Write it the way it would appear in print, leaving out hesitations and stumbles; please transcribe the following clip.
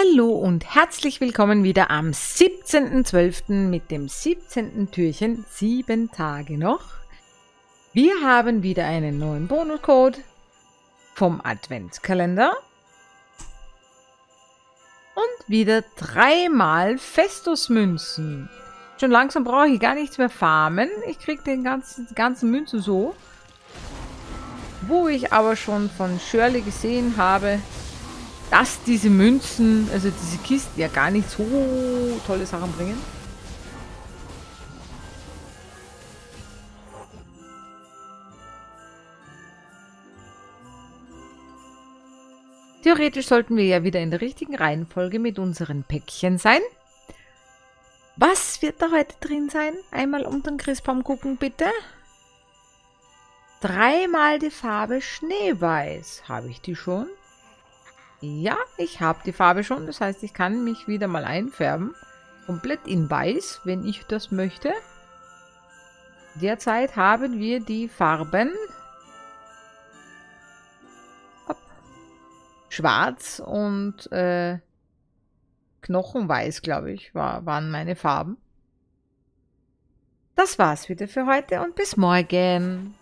Hallo und herzlich willkommen wieder am 17.12. mit dem 17. Türchen, 7 Tage noch. Wir haben wieder einen neuen Bonuscode vom Adventskalender und wieder 3-mal Festusmünzen. Schon langsam brauche ich gar nichts mehr farmen. Ich kriege die ganzen Münzen so. Wo ich aber schon von Shirley gesehen habe, dass diese Münzen, also diese Kisten ja gar nicht so tolle Sachen bringen. Theoretisch sollten wir ja wieder in der richtigen Reihenfolge mit unseren Päckchen sein. Was wird da heute drin sein? Einmal unter den Christbaum gucken, bitte. 3-mal die Farbe Schneeweiß. Habe ich die schon? Ja, ich habe die Farbe schon. Das heißt, ich kann mich wieder mal einfärben. Komplett in weiß, wenn ich das möchte. Derzeit haben wir die Farben Schwarz und Knochenweiß, glaube ich, waren meine Farben. Das war's wieder für heute und bis morgen.